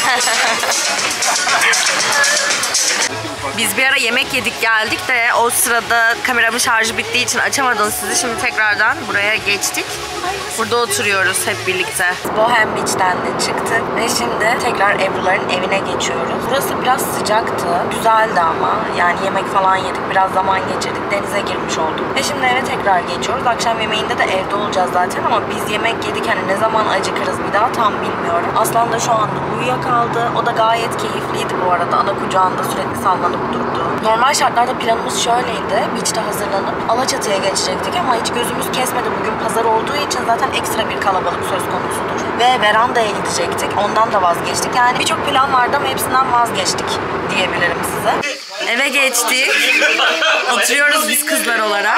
Biz bir ara yemek yedik geldik de o sırada kameramın şarjı bittiği için açamadım sizi. Şimdi tekrardan buraya geçtik. Burada oturuyoruz hep birlikte. Bohem Beach'ten de çıktık ve şimdi tekrar Ebru'ların evine geçiyoruz. Burası biraz sıcaktı. Güzeldi ama. Yani yemek falan yedik. Biraz zaman geçirdik. Denize girmiş olduk. Ve şimdi eve tekrar geçiyoruz. Akşam yemeğinde de evde olacağız zaten ama biz yemek yedik. Hani ne zaman acıkırız bir daha tam bilmiyorum. Aslan da şu anda uyuyakaldı. O da gayet keyifliydi bu arada. Ana kucağında sürekli sallanıp durdu. Normal şartlarda planımız şöyleydi. Beach'te hazırlanıp Alaçatı'ya geçecektik ama hiç gözümüz kesmedi. Bugün pazar olduğu için zaten ekstra bir kalabalık söz konusudur. Ve verandaya gidecektik. Ondan da vazgeçtik. Yani birçok plan vardı ama hepsinden vazgeçtik diyebilirim size. Eve geçtik. Oturuyoruz biz kızlar olarak.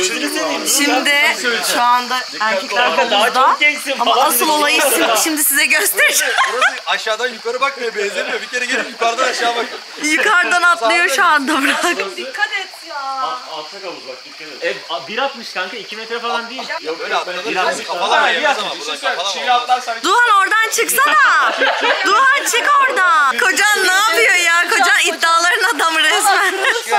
Şimdi şu anda erkekler havuzda. Ama asıl olayı şimdi size göstereceğim. Burası aşağıdan yukarı bakmaya benzemiyor. Bir kere gelin yukarıdan aşağı bak. Yukarıdan atlıyor şu anda bırak. Dikkat et ya. Altta havuz bak dikkat et. 1.60 kanka 2 metre falan değil. Yok öyle atlanır. Kafalar yemez ama buradan Çivi kafalar. atlarsan Duhan oradan çıksana. Duhan çık oradan. Kocan ne yapıyor ya? Kocan iddiaların adamı resmen.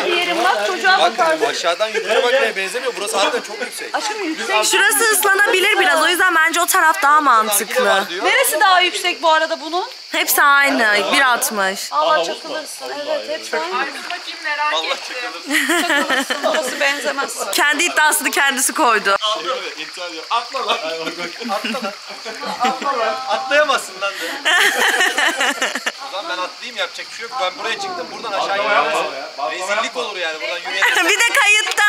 Bak aşağıdan yukarı bakmaya benzemiyor. Burası harbiden çok yüksek. Şurası ıslanabilir biraz. O yüzden bence o taraf daha mantıklı. Neresi daha yüksek bu arada bunun? Hepsi aynı. 1.60. Allah çakılırsın. Evet hepsi aynı. Ay dur bakayım merak ettim. Çakılırsın. Orası benzemez. Kendi iddiasını kendisi koydu. Atla lan. Atla lan. Atlayamazsın lan de. O zaman ben atlayayım, yapacak bir şey yok. Ben buraya çıktım, buradan aşağı inemezsin. Rezillik olur yani, buradan yürüyemezsin. Bir de kayıtta.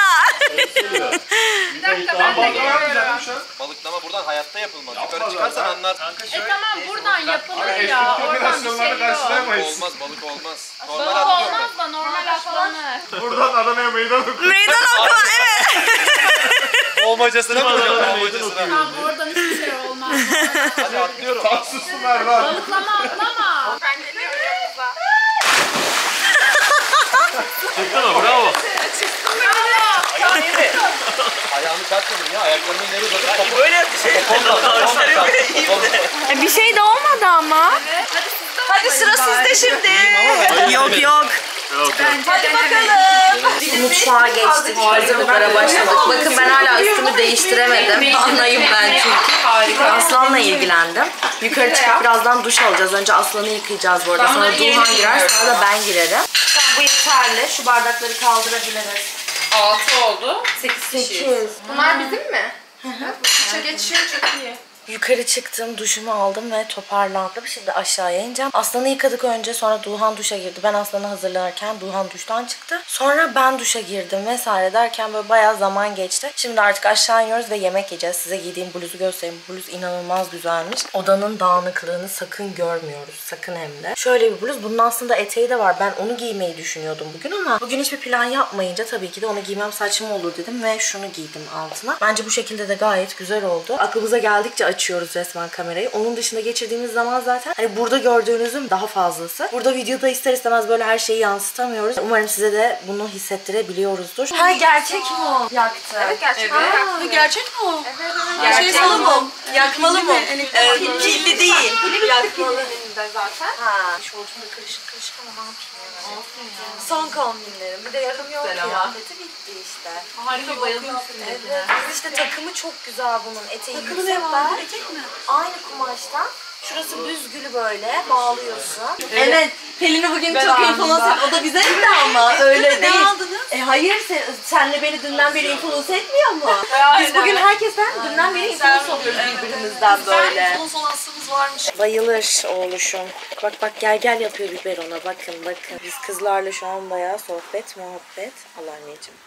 Bir dakika ben de geliyorum. Balıklama buradan hayatta yapılmaz. Yukarı çıkarsan anlarsın. Tamam buradan yapılır ya. Oradan bir şey yok. Olmaz, balık olmaz. Normal Balık atlıyorum olmaz da normal atlanır. buradan Adana'ya meydan oku. Meydan okuma evet. Olmacasına mı hocam? Olmacasına. Oradan hiçbir şey olmaz. Hadi atlıyorum. Susunlar var. Balıklama atlama. Ben geliyorum yanınıza. Çıktı mı? Bravo. Ayağını çarpmadın ya. Ayaklarını ileri uzatıp böyle şey. Bir şey de olmadı ama. Hadi sıra sizde şimdi. Yok yok. Hadi bakalım. Mutfağa geçtik. Hazırlıklara başladık. Bakın ben hala üstümü değiştiremedim. Anlayın ben çünkü. Aslan'la ilgilendim. Yukarı çıkıp birazdan duş alacağız. Önce Aslan'ı yıkayacağız bu arada. Sonra Duhan girer, sonra da ben girerim. Tamam, bu yeterli. Şu bardakları kaldırabiliriz. 6 oldu. 8 kişiyiz. Bunlar bizim mi? Uça geçiyor çok iyi. Yukarı çıktım, duşumu aldım ve toparlandım. Şimdi aşağıya ineceğim. Aslan'ı yıkadık önce, sonra Duhan duşa girdi. Ben Aslan'ı hazırlarken Duhan duştan çıktı. Sonra ben duşa girdim vesaire derken böyle bayağı zaman geçti. Şimdi artık aşağı iniyoruz ve yemek yiyeceğiz. Size giydiğim bluzu göstereyim. Bu bluz inanılmaz güzelmiş. Odanın dağınıklığını sakın görmüyoruz. Sakın hem de. Şöyle bir bluz. Bunun aslında eteği de var. Ben onu giymeyi düşünüyordum bugün ama bugün hiçbir plan yapmayınca tabii ki de onu giymem saçma olur dedim ve şunu giydim altına. Bence bu şekilde de gayet güzel oldu. Aklımıza geldikçe açıyoruz resmen kamerayı. Onun dışında geçirdiğimiz zaman zaten hani burada gördüğünüzün daha fazlası. Burada videoda ister istemez böyle her şeyi yansıtamıyoruz. Umarım size de bunu hissettirebiliyoruzdur. Ha, gerçek mi o? Yaktı. Evet gerçekten. Bu gerçek mi o? Evet. Şey yakalım mı? Yakmalı mı? Pilli değil. Yakmalı elinde zaten. Ha. Şortumda karışık karışık ama ne yapayım? Olsun ya. Son kombinlerim. Bir de yarım yol kıyafeti bitti işte. Harika bayıldım. Evet. Biz işte takımı çok güzel bunun. Eteği Takımı ne yüksek var? bel. Etek mi? Aynı kumaştan. Şurası büzgülü böyle bağlıyorsun. Evet. Pelin'i bugün Ben çok aldım influence da. etti. O da bize etti ama Öyle ne değil. aldınız? Hayır, senle beni dünden beri influence etmiyor mu? Biz bugün herkesten dünden beri influence oluyoruz birbirimizden böyle. Son aslımız varmış. Bayılır oğluşum. Bak bak gel gel yapıyor biberona, bakın bakın. Biz kızlarla şu an bayağı sohbet muhabbet. Al anneciğim.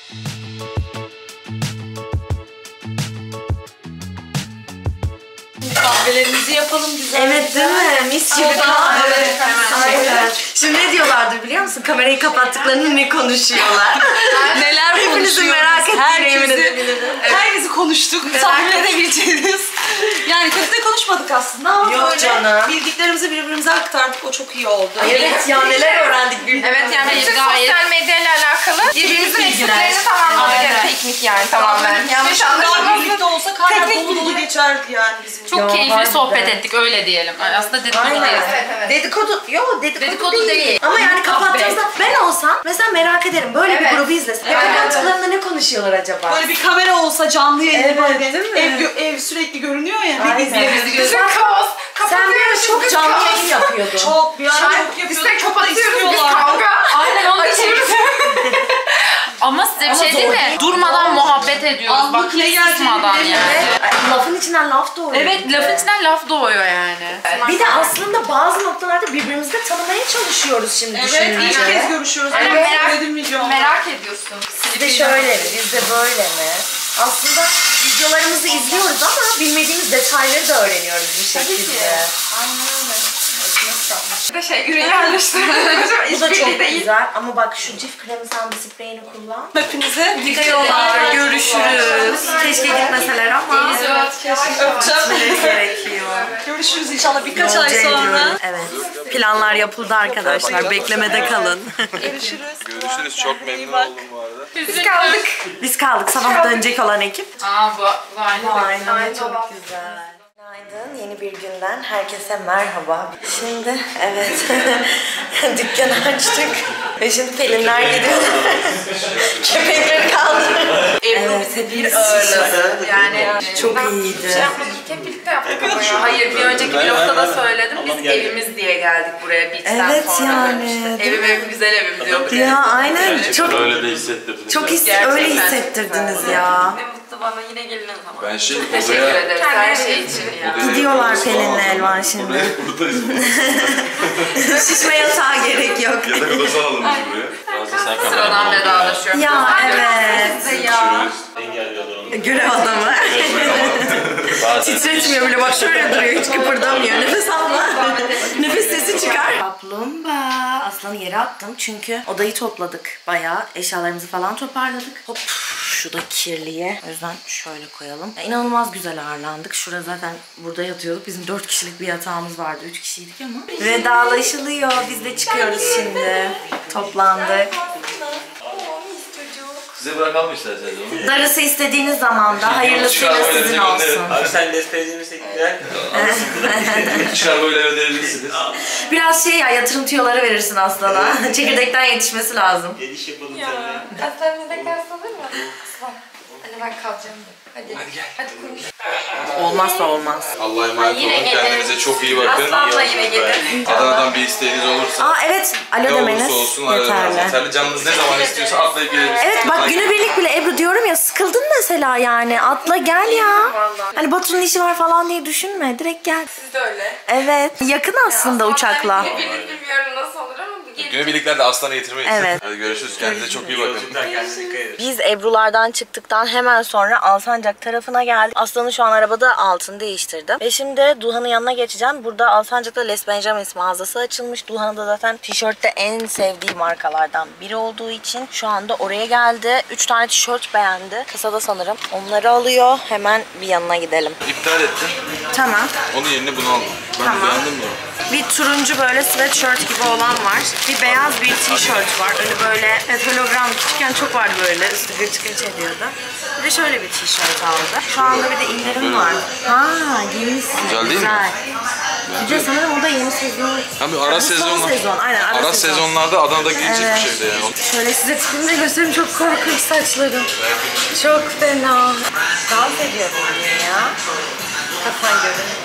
Kahvelerimizi yapalım güzel. Evet değil mi? Mis gibi kahve. Evet, Aynen. Şimdi ne diyorlardır biliyor musun? Kamerayı kapattıklarını ne konuşuyorlar? Neler Hepinizin konuşuyoruz. merak ettiğini emin edebilirim. Herkesi konuştuk. Tahmin edebileceğiniz. Yani kötü de konuşmadık aslında ama Yok böyle canım. bildiklerimizi birbirimize aktardık. O çok iyi oldu. Evet ya, neler öğrendik birbirimizden. Evet yani bütün gayet sosyal medyayla alakalı birbirimizin eksiklerini tamamladık. Aynen. Yani teknik yani tamamen. Yanlış anlaşılmaz. birlikte olsak hala dolu dolu geçerdi yani bizim. Çok Ya, keyifli harbiden. sohbet ettik öyle diyelim. Aslında dedikodu değil. Aynen. Evet, evet. Dedikodu, dedikodu Dedikodu değil. Ama yani kapattığımızda ben olsam mesela merak ederim böyle Evet. bir grubu izlesin. Ya kapattıklarında ne konuşuyorlar acaba? Böyle bir kamera olsa canlı yayın Evet, böyle. değil mi? Ev sürekli görünüyor ya. Aynen. Bizim kaos. Sen bir ara çok canlı yayın yapıyordun. Çok bir ara çok Biz yapıyorduk. de kapatıyoruz biz istiyorlar. kavga. Aynen onu Açıyoruz. Ama size bir Ama şey değil zor mi? değil. Durmadan muhabbet ediyoruz. Anlık Bak ne hiç geleceğini susmadan bilemiyorum. yani. Ay, lafın içinden laf doğuyor. Evet, bir de. lafın içinden laf doğuyor yani. Bir de aslında bazı noktalarda birbirimizi de tanımaya çalışıyoruz şimdi Evet, düşününce. ilk kez görüşüyoruz. Aynen, Evet, merak- söyledim videomda. Merak ediyorsun. Bizde şöyle mi, bizde böyle mi? Aslında videolarımızı izliyoruz ama bilmediğimiz detayları da öğreniyoruz bir şekilde. Bir de şey ürün yerleştirmek. Bu da çok İşbirliği değil. güzel ama bak şu cif kremi sen de spreyini kullan. Hepinize Gidiyorlar, görüşürüz. Keşke gitmeseler ama gitmeleri gerekiyor. Görüşürüz inşallah birkaç ay Yolcu sonra. ediyorum. Evet. Planlar yapıldı arkadaşlar. Beklemede kalın. Görüşürüz. Çok memnun oldum bu arada. Biz kaldık. Biz kaldık. Sabah dönecek olan ekip. Aa bu aynı. Aynen çok güzel. Günaydın. Yeni bir günden herkese merhaba. Şimdi evet dükkanı açtık. Ve şimdi Pelinler gidiyor. Köpekleri kaldırıyor. Evet, hepimiz ağırladı. Yani Çok iyiydi. Hep birlikte yaptık ama ya. hayır bir önceki vlogda da söyledim. Biz evimiz diye geldik buraya beach'ten Evet sonra. yani, değil Evim güzel evim diyorduk. Ya aynen çok Öyle de hissettirdiniz. çok Gerçekten. öyle hissettirdiniz ya. Ne mutlu bana yine gelin o zaman. Ben şey Teşekkür odaya... ederiz her şey için ya. Gidiyorlar Pelin'le Elvan şimdi. Buradayız. Şişme yatağa gerek yok. Yatak odası alalım biz buraya. Fazla sen kameraman Sıradan ol. vedalaşıyorum. Ya evet. Görüşürüz. Engelliyorlar onu. Görev adamı. Titretmiyor bile, bak şöyle duruyor, hiç kıpırdamıyor. Nefes alma. Nefes sesi çıkar. Kaplumbağa. Aslanı yere attım çünkü odayı topladık. Bayağı eşyalarımızı falan toparladık. Hop, şu da kirliye. O yüzden şöyle koyalım. Ya, inanılmaz güzel ağırlandık. Şurada zaten burada yatıyorduk. Bizim 4 kişilik bir yatağımız vardı. 3 kişiydik ama. Vedalaşılıyor. Biz de çıkıyoruz şimdi. Toplandık. Size bırakalım isterseniz onu. Darısı istediğiniz zamanda hayırlısıyla sizin olsun. Abi sen desteğimize gider. Çıkar böyle ödeyebilirsiniz. Biraz şey ya, yatırım tüyoları verirsin aslana. Çekirdekten yetişmesi lazım. Geliş yapalım seninle. Aslan bize kalsın olur mu? Aslan. Hadi ben kalacağım. Hadi gel. Hadi konuş. Olmazsa olmaz. Allah'a emanet Yine olun. gelin. Kendinize çok iyi bakın. Aslanla yine gelin. Adana'dan bir isteğiniz olursa Aa evet, alo ne demeniz olursa olsun aradan yeterli. yeterli. Canınız ne zaman istiyorsa atlayıp gelebilirsiniz. Evet bak, günübirlik bile Ebru diyorum ya, sıkıldın mesela yani. Atla gel ya. Hani Batu'nun işi var falan diye düşünme. Direkt gel. Siz de öyle. Evet. Yakın aslında uçakla. Birlik bilmiyorum nasıl olur ama bu gelin. Günübirliklerde aslanı getirmeyiz. Evet. Hadi görüşürüz. Kendinize çok iyi bakın. Yolculuklar kendinize dikkat edin. Biz Ebru'lardan çıktıktan hemen sonra Alsancak tarafına geldik. Aslan'ın şu an arabada altını değiştirdim. Ve şimdi Duhan'ın yanına geçeceğim. Burada Alsancak'ta Les Benjamins mağazası açılmış. Duhan'ın da zaten tişörtte en sevdiği markalardan biri olduğu için şu anda oraya geldi. 3 tane tişört beğendi. Kasada sanırım. Onları alıyor. Hemen bir yanına gidelim. İptal ettim. Tamam. Onun yerine bunu aldım. Ben Tamam. beğendim bunu. Bir turuncu böyle sweatshirt gibi olan var. Bir beyaz bir tişört var. Öyle böyle, evet, hologram, küçükken çok vardı böyle. Üstü gıç gıç ediyordu. Bir de şöyle bir tişört aldı. Şu anda bir de indirim var. Ha, giymişsin. Güzel değil mi? Bir de sanırım o da yeni sezon. Hem bir ara Bu sezon. son sezon. Aynen, ara sezon. sezonlarda Adana'da gelecek bir şeydi yani. Şöyle size tipimi de göstereyim. Çok korkunç saçlarım. Çok fena. Dans ediyor bildiğin ya. Kafan görünüyor.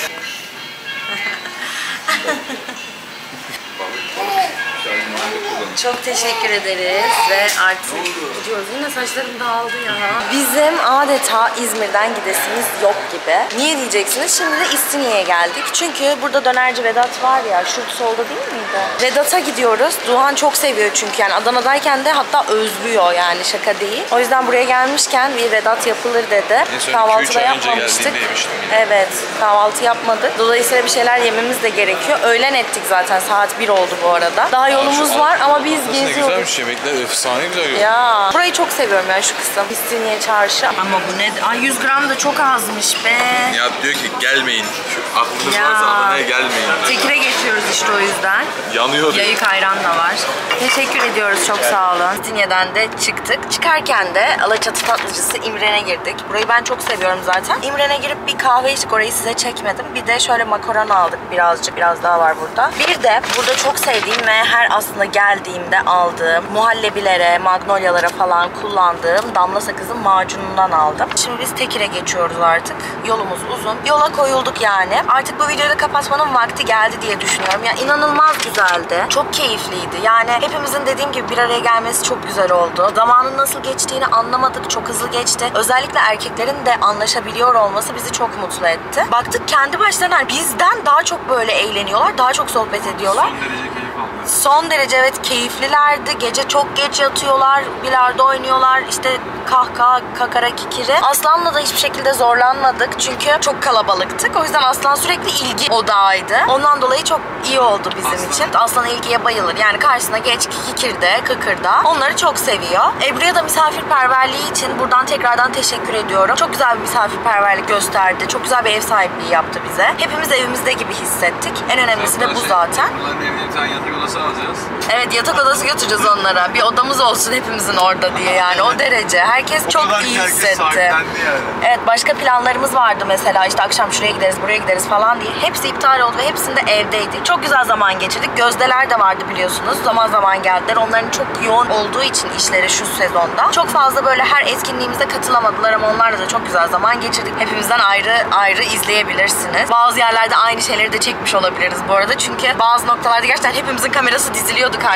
Çok teşekkür ederiz ve artık gidiyoruz. Yine saçlarım dağıldı ya. Bizim adeta İzmir'den gidesimiz yok gibi. Niye diyeceksiniz? Şimdi de İstinye'ye geldik. Çünkü burada dönerci Vedat var ya. Şurada solda değil miydi? Vedat'a gidiyoruz. Duhan çok seviyor çünkü. Yani Adana'dayken de hatta özlüyor yani, şaka değil. O yüzden buraya gelmişken bir Vedat yapılır dedi. En son Kahvaltıda 2-3 ay önce yapmamıştık. geldiğimde yemiştim yine. Evet, kahvaltı yapmadık. Dolayısıyla bir şeyler yememiz de gerekiyor. Öğlen ettik zaten. Saat 1 oldu bu arada. Daha yolumuz var ama biz Ne geziyoruz. güzelmiş yemekler. Efsane güzel görünüyor. Ya burayı çok seviyorum ya, şu kısım. İstinye Çarşı. Ama bu ne? Ay 100 gram da çok azmış be. Nihat diyor ki gelmeyin. Şu aklınız Ya. varsa Adana'ya gelmeyin. Tekire geçiyoruz işte o yüzden. Yanıyor diyor. Yayık ayran da var. Teşekkür ediyoruz, çok sağ olun. İstinye'den de çıktık. Çıkarken de Alaçatı tatlıcısı İmren'e girdik. Burayı ben çok seviyorum zaten. İmren'e girip bir kahve içtik, orayı size çekmedim. Bir de şöyle makaron aldık birazcık. Biraz daha var burada. Bir de burada çok sevdiğim ve her aslında geldiğimde aldığım muhallebilere, magnolyalara falan kullandığım damla sakızın macunundan aldım. Şimdi biz Tekir'e geçiyoruz artık. Yolumuz uzun. Yola koyulduk yani. Artık bu videoyu da kapatmanın vakti geldi diye düşünüyorum. Yani inanılmaz güzeldi. Çok keyifliydi. Yani hepimizin dediğim gibi bir araya gelmesi çok güzel oldu. Zamanın nasıl geçtiğini anlamadık. Çok hızlı geçti. Özellikle erkeklerin de anlaşabiliyor olması bizi çok mutlu etti. Baktık kendi başlarına bizden daha çok böyle eğleniyorlar. Daha çok sohbet ediyorlar. Son derece keyif aldım. Son derece evet keyiflilerdi. Gece çok geç yatıyorlar. Bilardo oynuyorlar. İşte kahkaha, kakara, kikiri. Aslan'la da hiçbir şekilde zorlanmadık. Çünkü çok kalabalıktık. O yüzden Aslan sürekli ilgi odağıydı. Ondan dolayı çok iyi oldu bizim için. Aslan ilgiye bayılır. Yani karşısına geç kikirde, kıkırda. Onları çok seviyor. Ebru'ya da misafirperverliği için buradan tekrardan teşekkür ediyorum. Çok güzel bir misafirperverlik gösterdi. Çok güzel bir ev sahipliği yaptı bize. Hepimiz evimizde gibi hissettik. En önemlisi de bu zaten. Bunların evine bir tane yatak odası alacağız. Evet, yatak odası götüreceğiz onlara. Bir odamız olsun hepimizin orada diye yani, o derece. Herkes çok iyi hissetti. Evet, başka planlarımız vardı mesela, işte akşam şuraya gideriz, buraya gideriz falan diye. Hepsi iptal oldu ve hepsinde evdeydik. Çok güzel zaman geçirdik. Gözdeler de vardı biliyorsunuz. Zaman zaman geldiler. Onların çok yoğun olduğu için işleri şu sezonda. Çok fazla böyle her etkinliğimize katılamadılar ama onlarla da çok güzel zaman geçirdik. Hepimizden ayrı ayrı izleyebilirsiniz. Bazı yerlerde aynı şeyleri de çekmiş olabiliriz bu arada. Çünkü bazı noktalarda gerçekten hepimizin kamerası diziliyordu karşı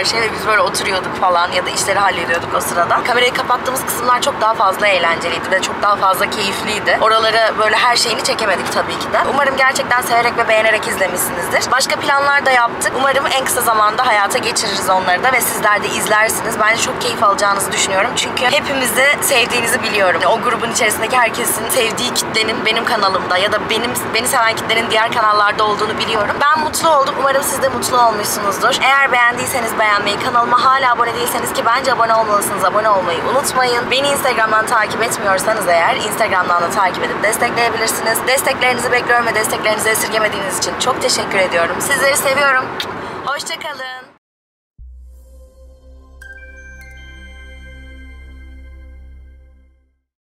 şey ve biz böyle oturuyorduk falan ya da işleri hallediyorduk o sırada. Kamerayı kapattığımız kısımlar çok daha fazla eğlenceliydi ve çok daha fazla keyifliydi. Oraları böyle her şeyini çekemedik tabii ki de. Umarım gerçekten severek ve beğenerek izlemişsinizdir. Başka planlar da yaptık. Umarım en kısa zamanda hayata geçiririz onları da ve sizler de izlersiniz. Bence çok keyif alacağınızı düşünüyorum. Çünkü hepimizi sevdiğinizi biliyorum. O grubun içerisindeki herkesin sevdiği kitlenin benim kanalımda ya da beni seven kitlenin diğer kanallarda olduğunu biliyorum. Ben mutlu oldum. Umarım siz de mutlu olmuşsunuzdur. Eğer beğendiyseniz beğenmeyi, kanalıma hala abone değilseniz ki bence abone olmalısınız. Abone olmayı unutmayın. Beni Instagram'dan takip etmiyorsanız eğer Instagram'dan da takip edip destekleyebilirsiniz. Desteklerinizi bekliyorum ve desteklerinizi esirgemediğiniz için çok teşekkür ediyorum. Sizleri seviyorum. Hoşça kalın.